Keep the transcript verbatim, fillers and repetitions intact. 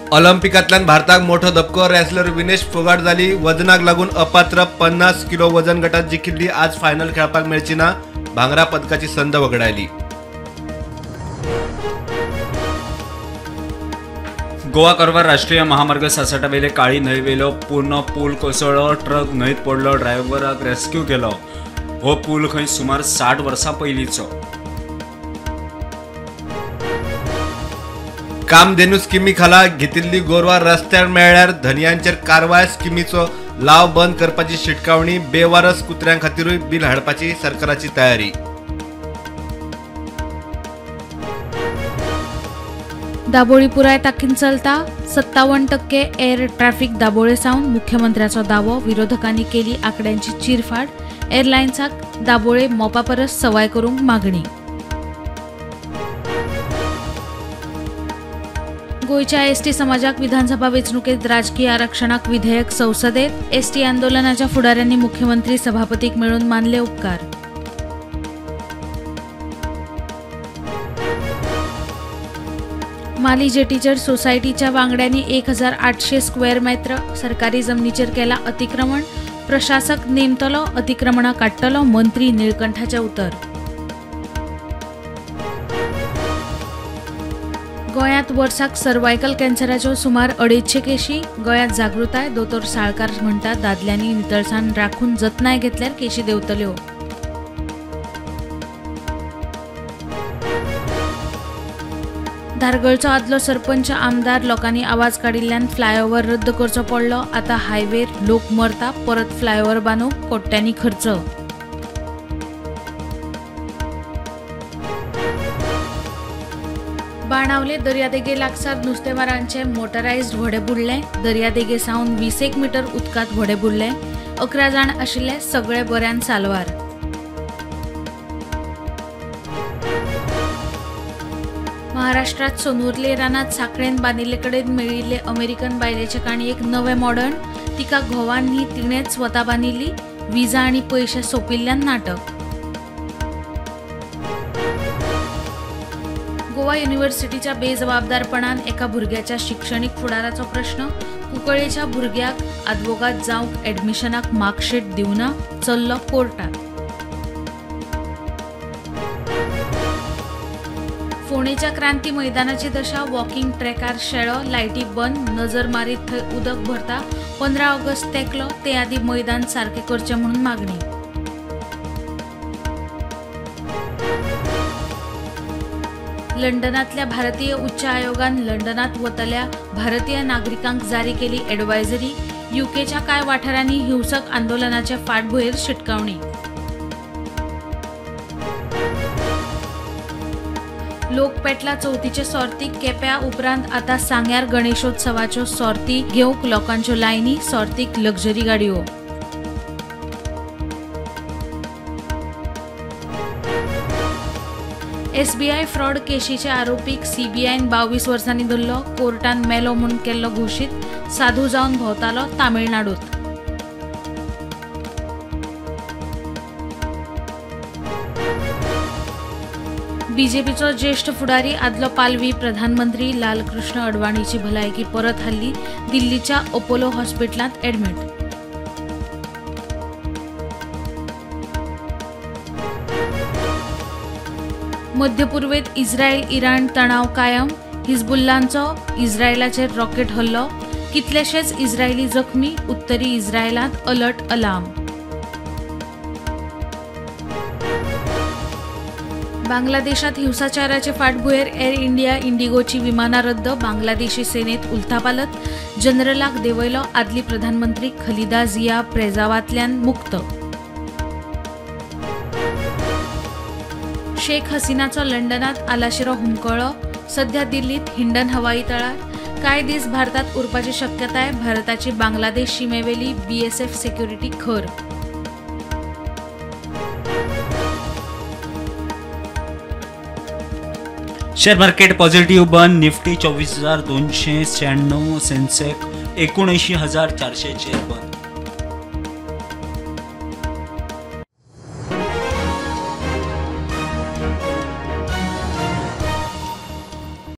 ऑलिम्पिकांतल्यान भारताक मोठो धपको. रेसलर विनेश फोगाट जाली वजनाक लागून अपात्र. पन्नास किलो वजन गटात जिखिल्ली. आज फायनल खेळपाक मेळची ना. भांगरा पदकाची संद वगडायली. गोवा कारवार राष्ट्रीय महामार्ग सासष्ट वेले काळी न्हंय वेलो पूर्ण पूल कोसळ्ळो. ट्रक न्हंयत पडलो. ड्रायव्हराक रेस्क्यू केलो. हो पूल खंय सुमार साठ वर्सां पयलींचो. कामधेनू स्किमी खाला घेतिल्ली गोरवां रस्त्यार मेळ्ळ्यार धनयांचेर कारवाय. स्किमीचो लाव बंद करपाची शिटकावणी. बेवारस कुत्र्यां खातीरूय बील हाडपाची सरकाराची तयारी. दाबोळी पुराय ताकीन चलता. सत्तावन्न टक्के एअर ट्रॅफिक दाबोळे सावन. मुख्यमंत्र्याचो दावो. विरोधकांनी केली आंकड्यांची चिरफाड. एअरलायन्साक दाबोळे मोपा परस सवाय करूंक मागणी. गोयच्या एसटी समाजाक विधानसभा वेंचणुकेत राजकीय आरक्षणाक विधेयक संसदेत. एसटी आंदोलनाच्या फुडाऱ्यांनी मुख्यमंत्री सभापतीक मेळून मानले उपकार. माली जेटीचेर सोसायटीच्या वांगड्यांनी एक हजार आठशे स्क्वेअर मेत्र सरकारी जमनीचेर केला अतिक्रमण. प्रशासक नेमतलो. अतिक्रमणां काडटलो मंत्री. निळकंठाचे उतर. गोंयांत वर्साक सर्वायकल कॅन्सराच्यो सुमार अडेचशे केशी. गोंयांत जागृताय. दोतोर साळकार म्हणटात दादल्यांनी नितळसाण राखून जतनाय घेतल्यार केशी देंवतल्यो. धारगळचो आदलो सरपंच आमदार लोकांनी आवाज काडिल्ल्यान फ्लायओव्हर रद्द करचो पडलो. आतां हायवेर लोक मरता. परत फ्लायओव्हर बांदूंक कोट्यांनी खर्च. बाणावले दर्यादेगे लागसार नुस्तेमारांचे मोटरायज्ड व्हडे बुडले. दर्यादेगे सावन वीस एक मीटर उदकांत व्हडे बुडले. अकरा जाण आशिल्ले. सगळे बऱ्यान साल्वार. महाराष्ट्रात सोनुर्ले रानात साखळेन बांदिल्ले कडेन मेळिल्ले अमेरिकन बायलेचे काणयेक नवे मॉडर्न. तिका घोवान ही तिणेच स्वता बांदिल्ली. विजा आनी पयशे सोंपिल्ल्यान नाटक. गोवा युनिव्हर्सिटीच्या बेजबाबदारपणान एका भुरग्याच्या शिक्षणीक फुडाराचो प्रश्न. कुंकळेच्या भुरग्याक आदवोगाद जावंक एडमिशनाक मार्कशीट दिवना. चल्लो कोर्टात. फोंडेच्या क्रांती मैदानाची दशा. वॉकिंग ट्रॅकार शेळो. लायटी बंद. नजर मारीत थंय उदक भरता. पंदरा ऑगस्ट तेंकलो. ते आदी मैदान सारखे करचे म्हणून मागणी. लंडनातल्या भारतीय उच्च आयोगान लंडनात वतल्या भारतीय नागरिकांक जारी केली एडवायझरी. युकेच्या कांय वाठारांनी हिंसक आंदोलनाचे फाटभुंयेर शिटकावणी. लोकपेटला चवथीचे सर्तीक केप्या उपरांत आतां सांग्यार गणेशोत्सवाच्यो सर्ती घेवंक लोकांच्यो लायनी. सर्तीक लक्झरी गाडयो. एसबीआय फ्रॉड केशीचे आरोपीक सीबीआयन बावीस वर्सांनी धरलो. कोर्टान मेलो म्हूण केल्लो घोशीत. साधू जावन भोंवतालो तामिळनाडूत. बीजेपीचो ज्येष्ठ फुडारी आदलो पालवी प्रधानमंत्री लालकृष्ण अडवाणीची भलायकी परत हाल्ली. दिल्लीच्या अपोलो हॉस्पिटलांत एडमिट. मध्य पूर्वेत इस्रायल इराण तणाव कायम. हिजबुल्लांचो इस्रायलाचेर रॉकेट हल्लो. कितलेशेच इस्रायली जखमी. उत्तरी इस्रायलांत अलर्ट अलार्म. बांगलादेशात हिंसाचाराचे फाटभुंयेर एअर इंडिया इंडिगोची विमानां रद्द. बांगलादेशी सेनेत उलथापालत. जनरलाक देंवयलो. आदली प्रधानमंत्री खलिदा जिया प्रेजावांतल्यान मुक्त. शेख हसीनाचो लंडनात आलाशिरो हुमकळ्ळो. सध्या दिल्लीत हिंडन हवाई तळार. कांय दीस भारतात उरपाची शक्यताय. भारताची बांगलादेश शिमेवेली बीएसएफ सिक्युरिटी खर. शेअर मार्केट पॉझिटिव्ह बंद. निफ्टी चोवीस हजार दोनशे शहाण्णव. सेन्सेक्स एकोणऐंशी हजार चारशे बंद.